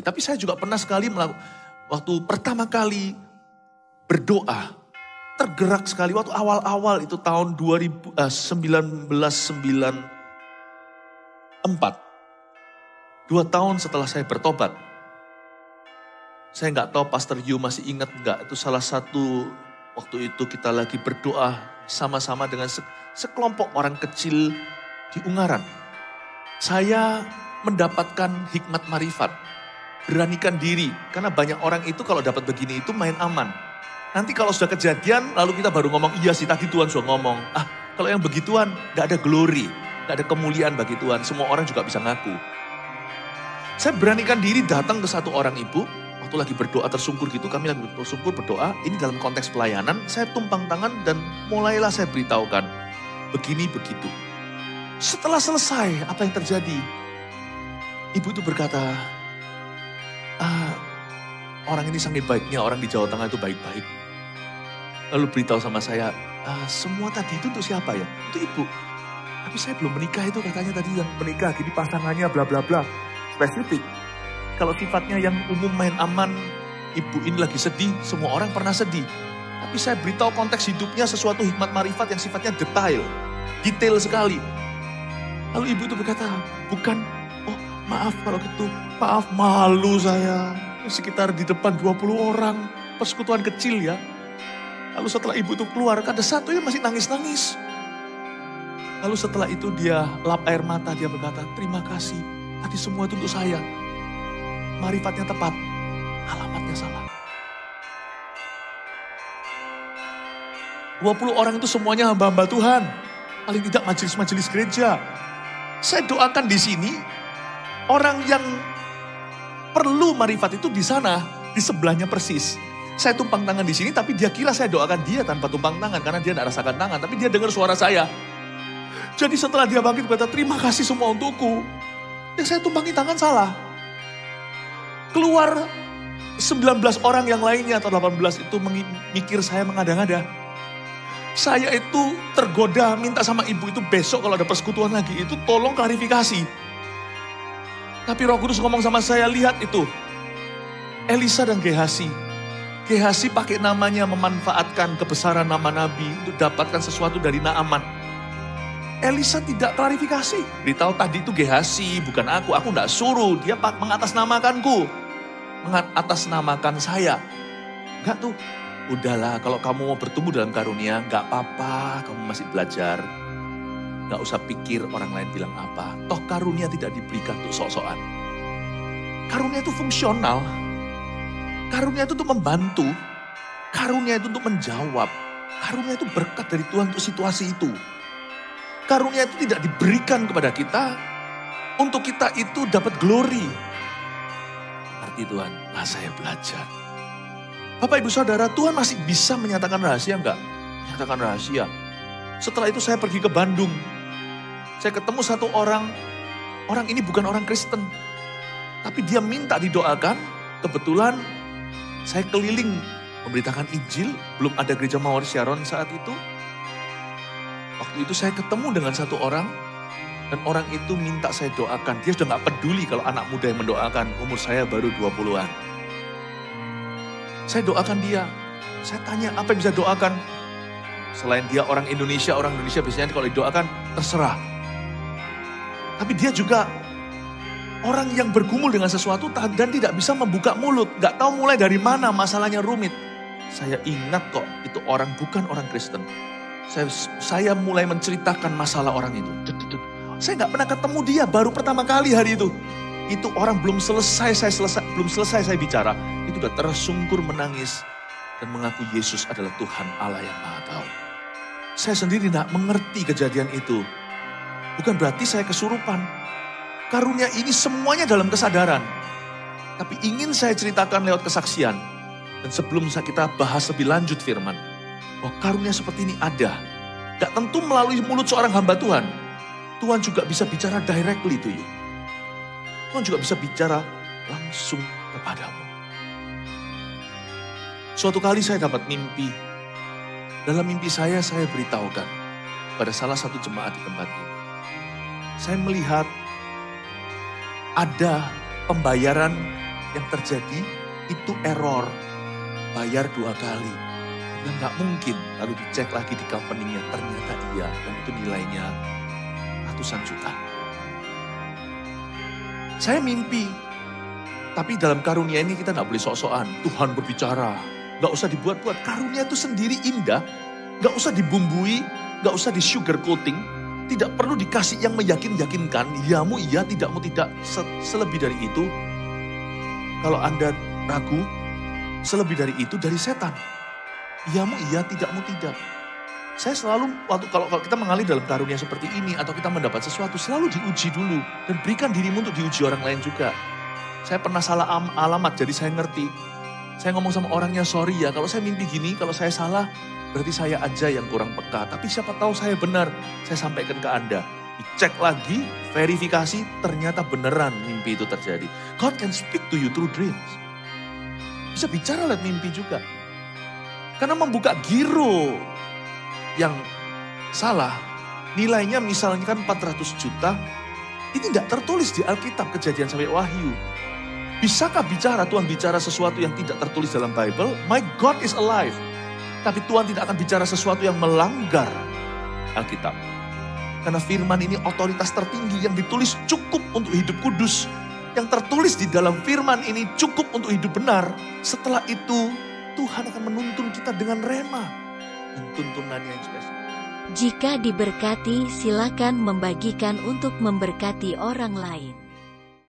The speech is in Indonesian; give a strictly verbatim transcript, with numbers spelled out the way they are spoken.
Tapi saya juga pernah sekali melakukan, waktu pertama kali berdoa, tergerak sekali. Waktu awal-awal itu tahun dua ribu, eh, seribu sembilan ratus sembilan puluh empat. Dua tahun setelah saya bertobat. Saya nggak tahu Pastor Yu masih ingat nggak, itu salah satu waktu itu kita lagi berdoa sama-sama dengan sekelompok orang kecil di Ungaran. Saya mendapatkan hikmat marifat, beranikan diri. Karena banyak orang itu kalau dapat begini itu main aman. Nanti kalau sudah kejadian lalu kita baru ngomong, iya sih tadi Tuhan sudah ngomong. Ah kalau yang begituan gak ada glory, gak ada kemuliaan bagi Tuhan. Semua orang juga bisa ngaku. Saya beranikan diri datang ke satu orang ibu. Waktu lagi berdoa tersungkur gitu, kami lagi tersungkur berdoa. Ini dalam konteks pelayanan, saya tumpang tangan dan mulailah saya beritahukan. Begini begitu. Setelah selesai, apa yang terjadi? Ibu itu berkata, ah, orang ini sangat baiknya, orang di Jawa Tengah itu baik-baik. Lalu beritahu sama saya, ah, semua tadi itu untuk siapa ya? Itu ibu. Tapi saya belum menikah itu katanya tadi yang menikah, gini pasangannya bla bla bla. Spesifik. Kalau sifatnya yang umum main aman, ibu ini lagi sedih, semua orang pernah sedih. Tapi saya beritahu konteks hidupnya sesuatu hikmat marifat yang sifatnya detail, detail sekali. Lalu ibu itu berkata, bukan, oh maaf kalau gitu, maaf malu saya. Sekitar di depan dua puluh orang, persekutuan kecil ya. Lalu setelah ibu itu keluar, ada satu yang masih nangis-nangis. Lalu setelah itu dia lap air mata, dia berkata, terima kasih, tadi semua itu untuk saya. Marifatnya tepat, alamatnya salah. dua puluh orang itu semuanya hamba-hamba Tuhan. Paling tidak majelis-majelis gereja. Saya doakan di sini, orang yang perlu marifat itu di sana, di sebelahnya persis. Saya tumpang tangan di sini, tapi dia kira saya doakan dia tanpa tumpang tangan, karena dia tidak rasakan tangan, tapi dia dengar suara saya. Jadi setelah dia bangkit berkata, terima kasih semua untukku. Ya saya tumpangi tangan salah. Keluar sembilan belas orang yang lainnya atau delapan belas itu mikir saya mengada-ngada. Saya itu tergoda minta sama ibu itu besok kalau ada persekutuan lagi itu tolong klarifikasi. Tapi Roh Kudus ngomong sama saya, lihat itu. Elisa dan Gehasi. Gehasi pakai namanya memanfaatkan kebesaran nama Nabi untuk dapatkan sesuatu dari Naaman. Elisa tidak klarifikasi. Beritahu tadi itu Gehasi, bukan aku. Aku tidak suruh, dia mengatasnamakanku. Mengatasnamakan saya. Enggak tuh. Udahlah kalau kamu mau bertumbuh dalam karunia, enggak apa-apa. Kamu masih belajar. Enggak usah pikir orang lain bilang apa. Toh karunia tidak diberikan untuk sok-sokan. Karunia itu fungsional. Karunia itu untuk membantu. Karunia itu untuk menjawab. Karunia itu berkat dari Tuhan untuk situasi itu. Karunia itu tidak diberikan kepada kita untuk kita itu dapat glory. Arti Tuhan, nah saya belajar. Bapak Ibu Saudara, Tuhan masih bisa menyatakan rahasia enggak? Menyatakan rahasia. Setelah itu saya pergi ke Bandung. Saya ketemu satu orang, orang ini bukan orang Kristen. Tapi dia minta didoakan, kebetulan saya keliling memberitakan Injil, belum ada gereja Mawar Sharon saat itu. Waktu itu saya ketemu dengan satu orang, dan orang itu minta saya doakan. Dia sudah gak peduli kalau anak muda yang mendoakan, umur saya baru dua puluhan. Saya doakan dia, saya tanya apa yang bisa doakan. Selain dia orang Indonesia, orang Indonesia biasanya kalau didoakan terserah. Tapi dia juga orang yang bergumul dengan sesuatu dan tidak bisa membuka mulut. Gak tahu mulai dari mana masalahnya rumit. Saya ingat kok itu orang bukan orang Kristen. Saya, saya mulai menceritakan masalah orang itu. Saya gak pernah ketemu dia, baru pertama kali hari itu. Itu orang belum selesai, saya selesai, belum selesai saya bicara. Itu udah tersungkur menangis dan mengaku Yesus adalah Tuhan Allah yang Maha Tahu. Saya sendiri gak mengerti kejadian itu. Bukan berarti saya kesurupan. Karunia ini semuanya dalam kesadaran. Tapi ingin saya ceritakan lewat kesaksian. Dan sebelum kita bahas lebih lanjut firman. Bahwa karunia seperti ini ada. Gak tentu melalui mulut seorang hamba Tuhan. Tuhan juga bisa bicara directly to you. Tuhan juga bisa bicara langsung kepadamu. Suatu kali saya dapat mimpi. Dalam mimpi saya, saya beritahukan pada salah satu jemaat di tempat ini. Saya melihat ada pembayaran Yang terjadi itu error, bayar dua kali. Dan nggak mungkin, lalu dicek lagi di company-nya, ternyata iya, dan itu nilainya ratusan juta. Saya mimpi, tapi dalam karunia ini kita nggak boleh sok-sokan. Tuhan berbicara, nggak usah dibuat-buat. Karunia itu sendiri indah, nggak usah dibumbui, nggak usah di sugar coating, tidak perlu dikasih yang meyakin-yakinkan. Iyamu iya, tidakmu tidak. Selebih dari itu, kalau Anda ragu, selebih dari itu dari setan. Iyamu iya, tidakmu tidak. Saya selalu, waktu kalau, kalau kita mengalir dalam karunia seperti ini, atau kita mendapat sesuatu, selalu diuji dulu. Dan berikan dirimu untuk diuji orang lain juga. Saya pernah salah alamat, jadi saya ngerti. Saya ngomong sama orangnya, sorry ya, kalau saya mimpi gini, kalau saya salah, berarti saya aja yang kurang peka. Tapi siapa tahu saya benar, saya sampaikan ke Anda. Dicek lagi, verifikasi, ternyata beneran mimpi itu terjadi. God can speak to you through dreams. Bisa bicara lewat mimpi juga. Karena membuka giro yang salah, nilainya misalnya kan empat ratus juta, ini tidak tertulis di Alkitab, Kejadian sampai Wahyu. Bisakah bicara, Tuhan bicara sesuatu yang tidak tertulis dalam Bible? My God is alive. Tapi Tuhan tidak akan bicara sesuatu yang melanggar Alkitab. Karena firman ini otoritas tertinggi yang ditulis cukup untuk hidup kudus. Yang tertulis di dalam firman ini cukup untuk hidup benar. Setelah itu Tuhan akan menuntun kita dengan rema. Dan tuntunannya yang spesial. Jika diberkati, silakan membagikan untuk memberkati orang lain.